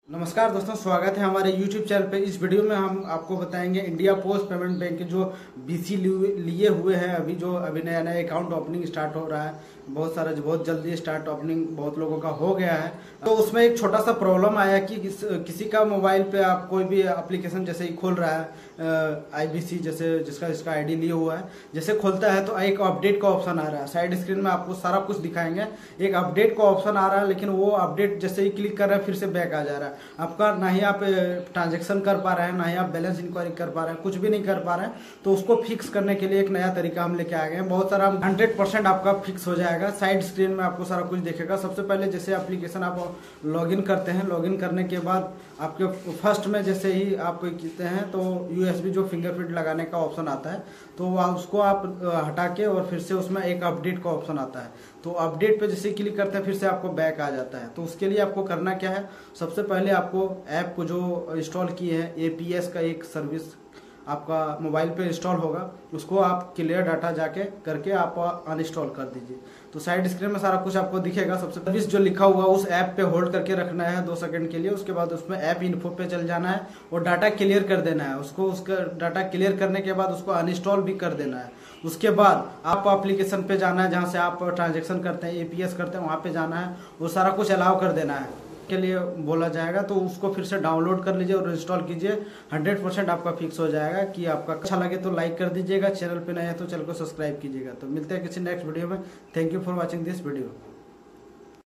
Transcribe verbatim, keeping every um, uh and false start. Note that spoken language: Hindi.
नमस्कार दोस्तों, स्वागत है हमारे YouTube चैनल पे। इस वीडियो में हम आपको बताएंगे इंडिया पोस्ट पेमेंट बैंक के जो बीसी लिए हुए हैं, अभी जो अभी नया नया अकाउंट ओपनिंग स्टार्ट हो रहा है, बहुत सारा बहुत जल्दी स्टार्ट ओपनिंग बहुत लोगों का हो गया है। तो उसमें एक छोटा सा प्रॉब्लम आया कि किस, किसी का मोबाइल पे आप कोई भी एप्लीकेशन जैसे ही खोल रहा है, आईबीसी जैसे जिसका इसका आईडी लिया हुआ है, जैसे खोलता है तो एक अपडेट का ऑप्शन आ रहा है। साइड स्क्रीन में आपको सारा कुछ दिखाएंगे, एक अपडेट का ऑप्शन आ रहा है, लेकिन वो अपडेट जैसे ही क्लिक कर रहे हैं फिर से बैक आ जा रहा है। आपका ना ही आप ट्रांजैक्शन कर पा रहे हैं, ना ही आप बैलेंस इंक्वायरी कर पा रहे हैं, कुछ भी नहीं कर पा रहे हैं। तो उसको फिक्स करने के लिए एक नया तरीका हम लेके आ गए हैं। बहुत सारा हंड्रेड परसेंट आपका फिक्स हो जाएगा। साइड स्क्रीन में आपको सारा कुछ दिखेगा। सबसे पहले जैसे एप्लीकेशन आप लॉगिन करते हैं, लॉगिन करने के बाद आपके फर्स्ट में जैसे ही आप कहते हैं तो यूएसबी जो फिंगरप्रिंट लगाने का ऑप्शन आता है, तो उसको आप हटा के और फिर से उसमें एक अपडेट का ऑप्शन आता है। तो अपडेट पे जैसे क्लिक करते हैं फिर से आपको बैक आ जाता है। तो उसके लिए आपको करना क्या है, सबसे पहले आपको ऐप को जो इंस्टॉल किए हैं, एपीएस का एक सर्विस आपका मोबाइल पे इंस्टॉल होगा, उसको आप क्लियर डाटा जाके करके आप अनइंस्टॉल कर दीजिए। तो साइड स्क्रीन में सारा कुछ आपको दिखेगा। सबसे सर्विस जो लिखा हुआ उस ऐप पे होल्ड करके रखना है दो सेकंड के लिए। उसके बाद उसमें ऐप इन्फो पे चल जाना है और डाटा क्लियर कर देना है उसको। उसका डाटा क्लियर करने के बाद उसको अनइंस्टॉल भी कर देना है। उसके बाद आप एप्लीकेशन पे जाना है जहाँ से आप ट्रांजेक्शन करते हैं, एपीएस करते हैं, वहाँ पे जाना है, वो सारा कुछ अलाउ कर देना है के लिए बोला जाएगा। तो उसको फिर से डाउनलोड कर लीजिए और इंस्टॉल कीजिए। हंड्रेड परसेंट आपका फिक्स हो जाएगा। कि आपका अच्छा लगे तो लाइक कर दीजिएगा, चैनल पे नए हैं तो चैनल को सब्सक्राइब कीजिएगा। तो मिलते हैं किसी नेक्स्ट वीडियो में। Thank you for watching this video.